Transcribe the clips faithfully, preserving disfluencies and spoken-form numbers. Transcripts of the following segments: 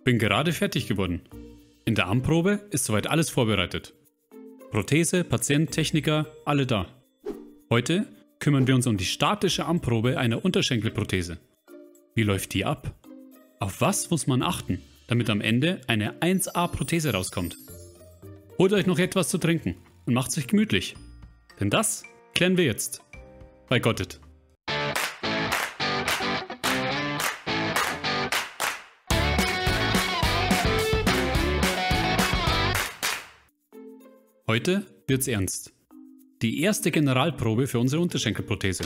Bin gerade fertig geworden. In der Anprobe ist soweit alles vorbereitet. Prothese, Patient, Techniker, alle da. Heute kümmern wir uns um die statische Anprobe einer Unterschenkelprothese. Wie läuft die ab? Auf was muss man achten, damit am Ende eine eins A Prothese rauskommt? Holt euch noch etwas zu trinken und macht's euch gemütlich. Denn das klären wir jetzt. Bei Gottet. Heute wird's ernst. Die erste Generalprobe für unsere Unterschenkelprothese.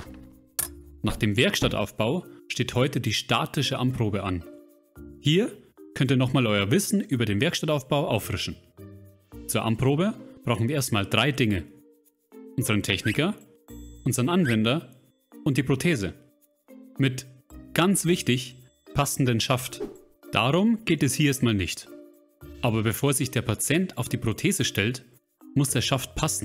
Nach dem Werkstattaufbau steht heute die statische Anprobe an. Hier könnt ihr nochmal euer Wissen über den Werkstattaufbau auffrischen. Zur Anprobe brauchen wir erstmal drei Dinge. Unseren Techniker, unseren Anwender und die Prothese. Mit, ganz wichtig, passenden Schaft. Darum geht es hier erstmal nicht. Aber bevor sich der Patient auf die Prothese stellt, muss der Schaft passen.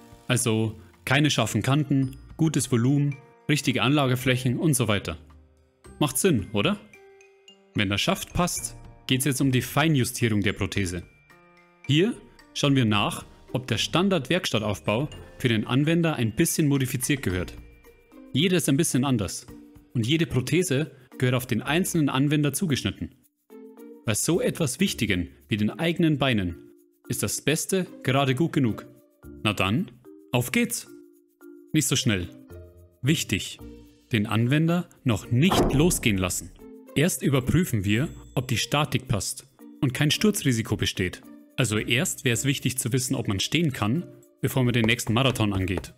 Also keine scharfen Kanten, gutes Volumen, richtige Anlageflächen und so weiter. Macht Sinn, oder? Wenn der Schaft passt, geht es jetzt um die Feinjustierung der Prothese. Hier schauen wir nach, ob der Standard-Werkstattaufbau für den Anwender ein bisschen modifiziert gehört. Jeder ist ein bisschen anders und jede Prothese gehört auf den einzelnen Anwender zugeschnitten. Bei so etwas Wichtigen wie den eigenen Beinen ist das Beste gerade gut genug. Na dann, auf geht's! Nicht so schnell. Wichtig, den Anwender noch nicht losgehen lassen. Erst überprüfen wir, ob die Statik passt und kein Sturzrisiko besteht. Also erst wäre es wichtig zu wissen, ob man stehen kann, bevor man den nächsten Marathon angeht.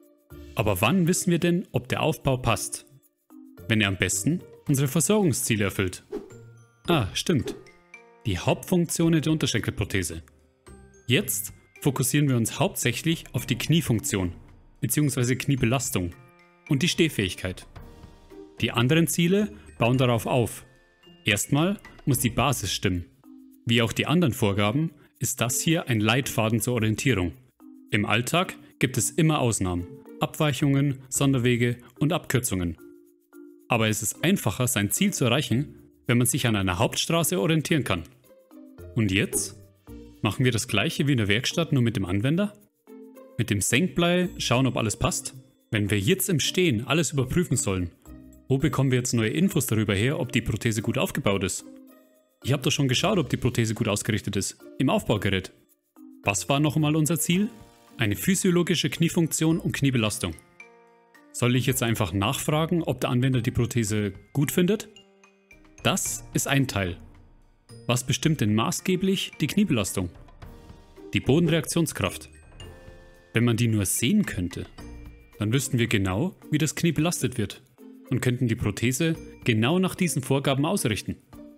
Aber wann wissen wir denn, ob der Aufbau passt? Wenn er am besten unsere Versorgungsziele erfüllt. Ah, stimmt. Die Hauptfunktionen der Unterschenkelprothese. Jetzt fokussieren wir uns hauptsächlich auf die Kniefunktion bzw. Kniebelastung und die Stehfähigkeit. Die anderen Ziele bauen darauf auf. Erstmal muss die Basis stimmen. Wie auch die anderen Vorgaben ist das hier ein Leitfaden zur Orientierung. Im Alltag gibt es immer Ausnahmen, Abweichungen, Sonderwege und Abkürzungen. Aber es ist einfacher, sein Ziel zu erreichen, wenn man sich an einer Hauptstraße orientieren kann. Und jetzt? Machen wir das gleiche wie in der Werkstatt, nur mit dem Anwender? Mit dem Senkblei schauen, ob alles passt? Wenn wir jetzt im Stehen alles überprüfen sollen, wo bekommen wir jetzt neue Infos darüber her, ob die Prothese gut aufgebaut ist? Ich habe doch schon geschaut, ob die Prothese gut ausgerichtet ist, im Aufbaugerät. Was war noch einmal unser Ziel? Eine physiologische Kniefunktion und Kniebelastung. Soll ich jetzt einfach nachfragen, ob der Anwender die Prothese gut findet? Das ist ein Teil. Was bestimmt denn maßgeblich die Kniebelastung? Die Bodenreaktionskraft. Wenn man die nur sehen könnte, dann wüssten wir genau, wie das Knie belastet wird und könnten die Prothese genau nach diesen Vorgaben ausrichten.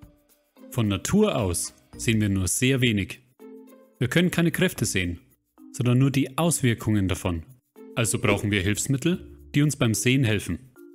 Von Natur aus sehen wir nur sehr wenig. Wir können keine Kräfte sehen, sondern nur die Auswirkungen davon. Also brauchen wir Hilfsmittel, die uns beim Sehen helfen.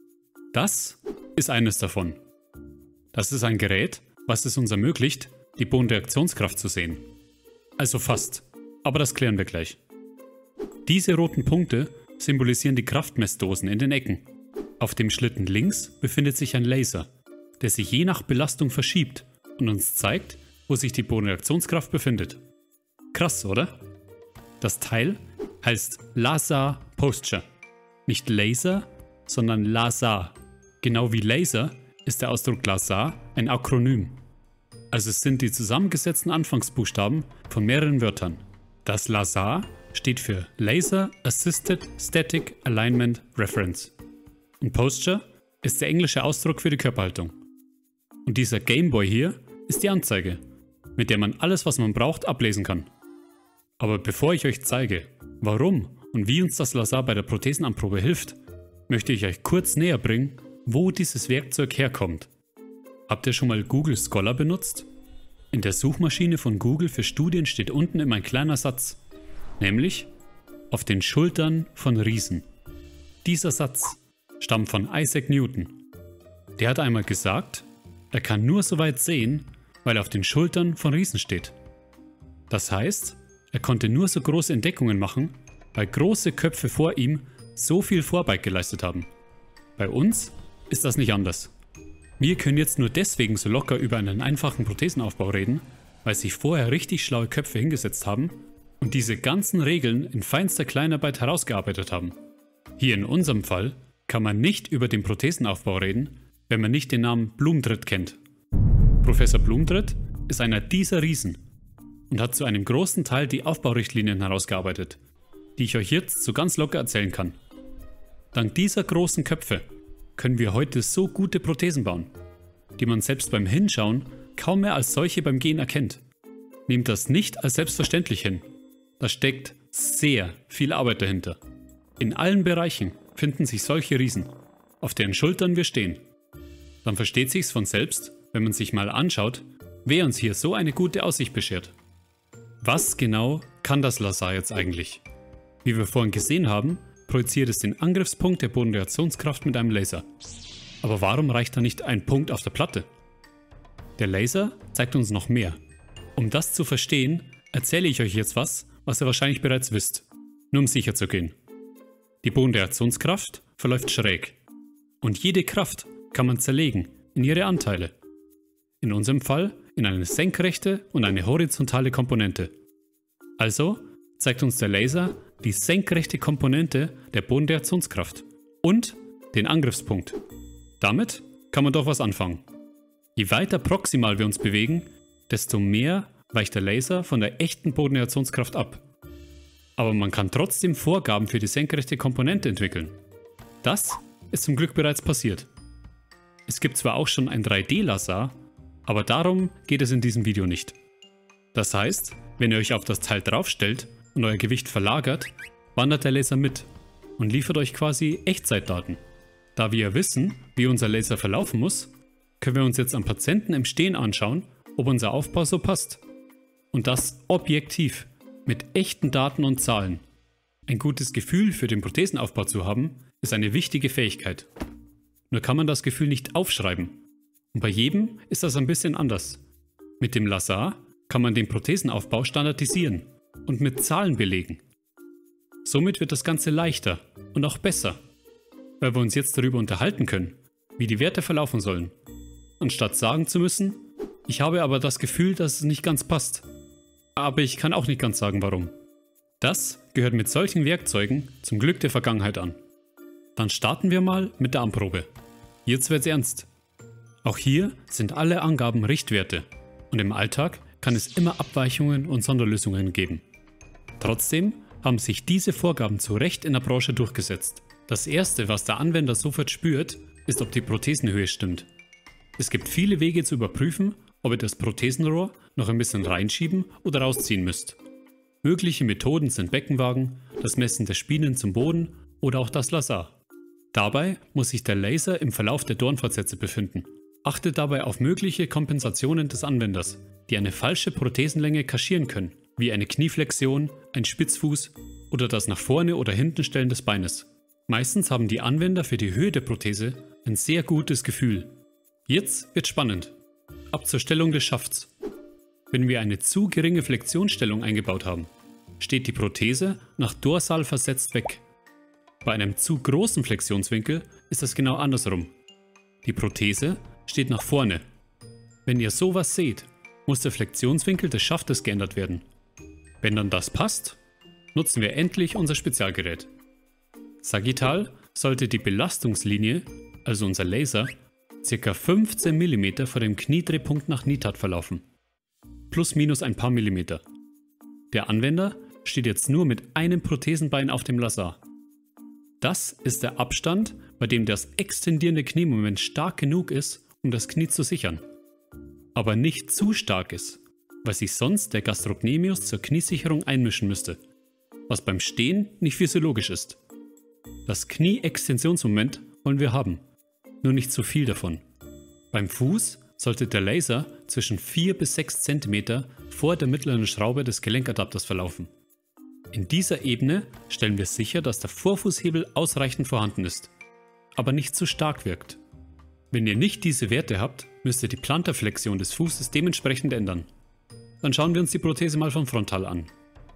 Das ist eines davon. Das ist ein Gerät, was es uns ermöglicht, die Bodenreaktionskraft zu sehen. Also fast, aber das klären wir gleich. Diese roten Punkte symbolisieren die Kraftmessdosen in den Ecken. Auf dem Schlitten links befindet sich ein Laser, der sich je nach Belastung verschiebt und uns zeigt, wo sich die Bodenreaktionskraft befindet. Krass, oder? Das Teil heißt LASAR Posture. Nicht Laser, sondern LASAR. Genau wie Laser ist der Ausdruck LASAR ein Akronym. Also es sind die zusammengesetzten Anfangsbuchstaben von mehreren Wörtern. Das LASAR steht für Laser Assisted Static Alignment Reference. Und Posture ist der englische Ausdruck für die Körperhaltung. Und dieser Gameboy hier ist die Anzeige, mit der man alles, was man braucht, ablesen kann. Aber bevor ich euch zeige, warum und wie uns das LASAR bei der Prothesenanprobe hilft, möchte ich euch kurz näher bringen, wo dieses Werkzeug herkommt. Habt ihr schon mal Google Scholar benutzt? In der Suchmaschine von Google für Studien steht unten immer ein kleiner Satz, nämlich auf den Schultern von Riesen. Dieser Satz stammt von Isaac Newton. Der hat einmal gesagt, er kann nur so weit sehen, weil er auf den Schultern von Riesen steht. Das heißt, er konnte nur so große Entdeckungen machen, weil große Köpfe vor ihm so viel Vorarbeit geleistet haben. Bei uns ist das nicht anders. Wir können jetzt nur deswegen so locker über einen einfachen Prothesenaufbau reden, weil sich vorher richtig schlaue Köpfe hingesetzt haben und diese ganzen Regeln in feinster Kleinarbeit herausgearbeitet haben. Hier in unserem Fall kann man nicht über den Prothesenaufbau reden, wenn man nicht den Namen Blumtritt kennt. Professor Blumtritt ist einer dieser Riesen und hat zu einem großen Teil die Aufbaurichtlinien herausgearbeitet, die ich euch jetzt so ganz locker erzählen kann. Dank dieser großen Köpfe können wir heute so gute Prothesen bauen, die man selbst beim Hinschauen kaum mehr als solche beim Gehen erkennt. Nehmt das nicht als selbstverständlich hin. Da steckt sehr viel Arbeit dahinter. In allen Bereichen finden sich solche Riesen, auf deren Schultern wir stehen. Dann versteht sich's von selbst, wenn man sich mal anschaut, wer uns hier so eine gute Aussicht beschert. Was genau kann das Lazar jetzt eigentlich? Wie wir vorhin gesehen haben, projiziert es den Angriffspunkt der Bodenreaktionskraft mit einem Laser. Aber warum reicht da nicht ein Punkt auf der Platte? Der Laser zeigt uns noch mehr. Um das zu verstehen, erzähle ich euch jetzt was, was ihr wahrscheinlich bereits wisst, nur um sicher zu gehen. Die Bodenreaktionskraft verläuft schräg und jede Kraft kann man zerlegen in ihre Anteile. In unserem Fall in eine senkrechte und eine horizontale Komponente. Also zeigt uns der Laser die senkrechte Komponente der Bodenreaktionskraft und den Angriffspunkt. Damit kann man doch was anfangen. Je weiter proximal wir uns bewegen, desto mehr weicht der Laser von der echten Bodenreaktionskraft ab. Aber man kann trotzdem Vorgaben für die senkrechte Komponente entwickeln. Das ist zum Glück bereits passiert. Es gibt zwar auch schon ein drei D-Lazar, aber darum geht es in diesem Video nicht. Das heißt, wenn ihr euch auf das Teil draufstellt und euer Gewicht verlagert, wandert der Laser mit und liefert euch quasi Echtzeitdaten. Da wir ja wissen, wie unser Laser verlaufen muss, können wir uns jetzt am Patienten im Stehen anschauen, ob unser Aufbau so passt. Und das objektiv, mit echten Daten und Zahlen. Ein gutes Gefühl für den Prothesenaufbau zu haben, ist eine wichtige Fähigkeit. Nur kann man das Gefühl nicht aufschreiben. Und bei jedem ist das ein bisschen anders. Mit dem Lazar kann man den Prothesenaufbau standardisieren und mit Zahlen belegen. Somit wird das Ganze leichter und auch besser, weil wir uns jetzt darüber unterhalten können, wie die Werte verlaufen sollen, anstatt sagen zu müssen, ich habe aber das Gefühl, dass es nicht ganz passt. Aber ich kann auch nicht ganz sagen, warum. Das gehört mit solchen Werkzeugen zum Glück der Vergangenheit an. Dann starten wir mal mit der Anprobe. Jetzt wird's ernst. Auch hier sind alle Angaben Richtwerte und im Alltag kann es immer Abweichungen und Sonderlösungen geben. Trotzdem haben sich diese Vorgaben zu Recht in der Branche durchgesetzt. Das erste, was der Anwender sofort spürt, ist, ob die Prothesenhöhe stimmt. Es gibt viele Wege zu überprüfen, ob ihr das Prothesenrohr noch ein bisschen reinschieben oder rausziehen müsst. Mögliche Methoden sind Beckenwagen, das Messen der Schienen zum Boden oder auch das Lazar. Dabei muss sich der Laser im Verlauf der Dornfortsätze befinden. Achtet dabei auf mögliche Kompensationen des Anwenders, die eine falsche Prothesenlänge kaschieren können, wie eine Knieflexion, ein Spitzfuß oder das nach vorne oder hinten Stellen des Beines. Meistens haben die Anwender für die Höhe der Prothese ein sehr gutes Gefühl. Jetzt wird spannend. Ab zur Stellung des Schafts. Wenn wir eine zu geringe Flexionsstellung eingebaut haben, steht die Prothese nach dorsal versetzt weg. Bei einem zu großen Flexionswinkel ist das genau andersrum. Die Prothese steht nach vorne. Wenn ihr sowas seht, muss der Flexionswinkel des Schaftes geändert werden. Wenn dann das passt, nutzen wir endlich unser Spezialgerät. Sagittal sollte die Belastungslinie, also unser Laser, ca. fünfzehn Millimeter vor dem Kniedrehpunkt nach Nitat verlaufen. Plus minus ein paar Millimeter. Der Anwender steht jetzt nur mit einem Prothesenbein auf dem Lazar. Das ist der Abstand, bei dem das extendierende Kniemoment stark genug ist, um das Knie zu sichern. Aber nicht zu stark ist, weil sich sonst der Gastrocnemius zur Kniesicherung einmischen müsste, was beim Stehen nicht physiologisch ist. Das Knie-Extensionsmoment wollen wir haben, nur nicht zu viel davon. Beim Fuß sollte der Laser zwischen vier bis sechs Zentimeter vor der mittleren Schraube des Gelenkadapters verlaufen. In dieser Ebene stellen wir sicher, dass der Vorfußhebel ausreichend vorhanden ist, aber nicht zu stark wirkt. Wenn ihr nicht diese Werte habt, müsst ihr die Plantarflexion des Fußes dementsprechend ändern. Dann schauen wir uns die Prothese mal von frontal an.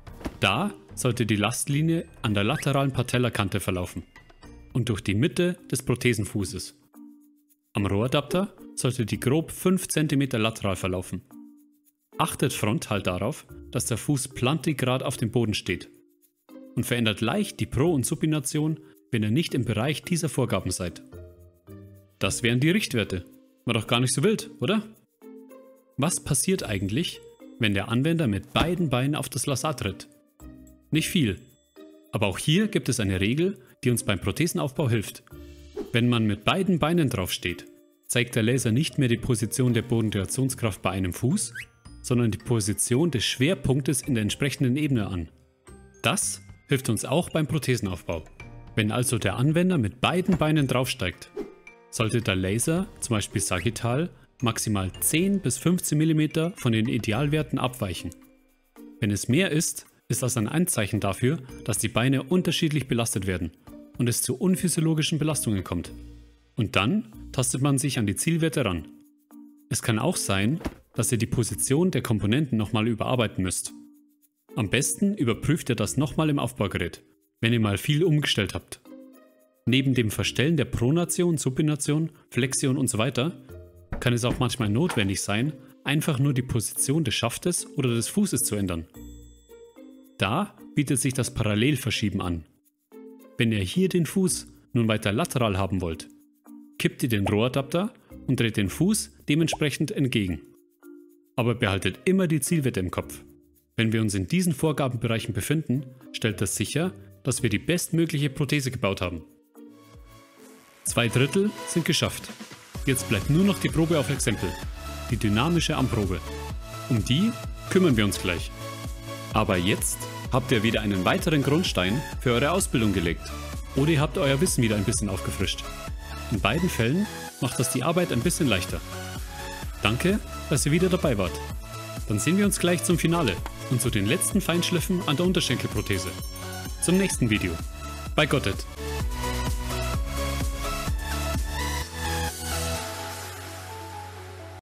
Da sollte die Lastlinie an der lateralen Patellakante verlaufen und durch die Mitte des Prothesenfußes. Am Rohradapter sollte die grob fünf Zentimeter lateral verlaufen. Achtet frontal darauf, dass der Fuß plantigrad auf dem Boden steht und verändert leicht die Pro- und Supination, wenn ihr nicht im Bereich dieser Vorgaben seid. Das wären die Richtwerte. War doch gar nicht so wild, oder? Was passiert eigentlich, wenn der Anwender mit beiden Beinen auf das Lassat tritt? Nicht viel. Aber auch hier gibt es eine Regel, die uns beim Prothesenaufbau hilft. Wenn man mit beiden Beinen drauf steht, zeigt der Laser nicht mehr die Position der Bodenreaktionskraft bei einem Fuß, sondern die Position des Schwerpunktes in der entsprechenden Ebene an. Das hilft uns auch beim Prothesenaufbau. Wenn also der Anwender mit beiden Beinen draufsteigt, sollte der Laser, zum Beispiel sagittal, maximal zehn bis fünfzehn Millimeter von den Idealwerten abweichen. Wenn es mehr ist, ist das ein Anzeichen dafür, dass die Beine unterschiedlich belastet werden und es zu unphysiologischen Belastungen kommt. Und dann tastet man sich an die Zielwerte ran. Es kann auch sein, dass ihr die Position der Komponenten nochmal überarbeiten müsst. Am besten überprüft ihr das nochmal im Aufbaugerät, wenn ihr mal viel umgestellt habt. Neben dem Verstellen der Pronation, Supination, Flexion usw. kann es auch manchmal notwendig sein, einfach nur die Position des Schaftes oder des Fußes zu ändern. Da bietet sich das Parallelverschieben an. Wenn ihr hier den Fuß nun weiter lateral haben wollt, kippt ihr den Rohradapter und dreht den Fuß dementsprechend entgegen. Aber behaltet immer die Zielwerte im Kopf. Wenn wir uns in diesen Vorgabenbereichen befinden, stellt das sicher, dass wir die bestmögliche Prothese gebaut haben. Zwei Drittel sind geschafft. Jetzt bleibt nur noch die Probe auf Exempel, die dynamische Armprobe. Um die kümmern wir uns gleich. Aber jetzt habt ihr wieder einen weiteren Grundstein für eure Ausbildung gelegt. Oder ihr habt euer Wissen wieder ein bisschen aufgefrischt. In beiden Fällen macht das die Arbeit ein bisschen leichter. Danke, dass ihr wieder dabei wart. Dann sehen wir uns gleich zum Finale und zu den letzten Feinschliffen an der Unterschenkelprothese. Zum nächsten Video. Bei Gottet!